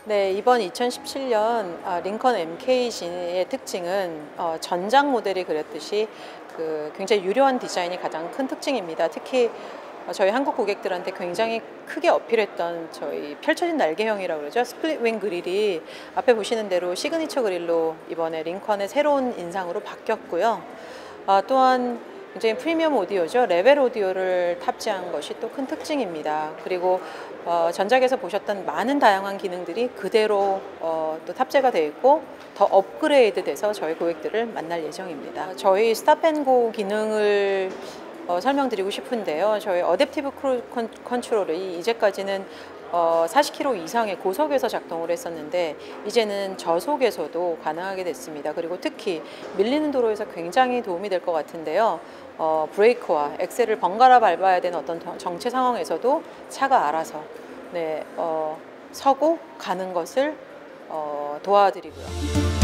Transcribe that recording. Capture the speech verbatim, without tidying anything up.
네, 이번 이천십칠 년 아, 링컨 엠케이의 특징은 어, 전작 모델이 그렸듯이 그 굉장히 유려한 디자인이 가장 큰 특징입니다. 특히 어, 저희 한국 고객들한테 굉장히 크게 어필했던 저희 펼쳐진 날개형이라고 그러죠. 스플릿 윙 그릴이 앞에 보시는 대로 시그니처 그릴로 이번에 링컨의 새로운 인상으로 바뀌었고요. 아, 또한 굉장히 프리미엄 오디오죠. 레벨 오디오를 탑재한 것이 또 큰 특징입니다. 그리고 어, 전작에서 보셨던 많은 다양한 기능들이 그대로 어, 또 탑재가 되어 있고 더 업그레이드 돼서 저희 고객들을 만날 예정입니다. 저희 스탑앤고 기능을 어, 설명드리고 싶은데요. 저희 어댑티브 크루즈 컨트롤이 이제까지는 어, 사십 킬로미터 이상의 고속에서 작동을 했었는데 이제는 저속에서도 가능하게 됐습니다. 그리고 특히 밀리는 도로에서 굉장히 도움이 될 것 같은데요. 어, 브레이크와 엑셀을 번갈아 밟아야 되는 어떤 정체 상황에서도 차가 알아서 네, 어, 서고 가는 것을 어, 도와드리고요.